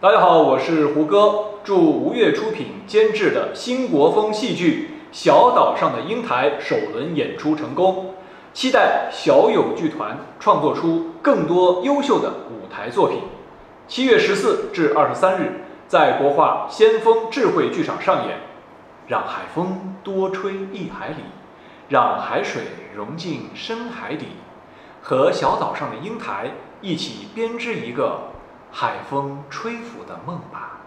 大家好，我是胡歌，祝吴越出品监制的新国风戏剧《小岛上的英台》首轮演出成功，期待小友剧团创作出更多优秀的舞台作品。7月14至23日，在国画先锋智慧剧场上演。让海风多吹一海里，让海水融进深海底，和小岛上的英台一起编织一个海风吹拂的梦吧。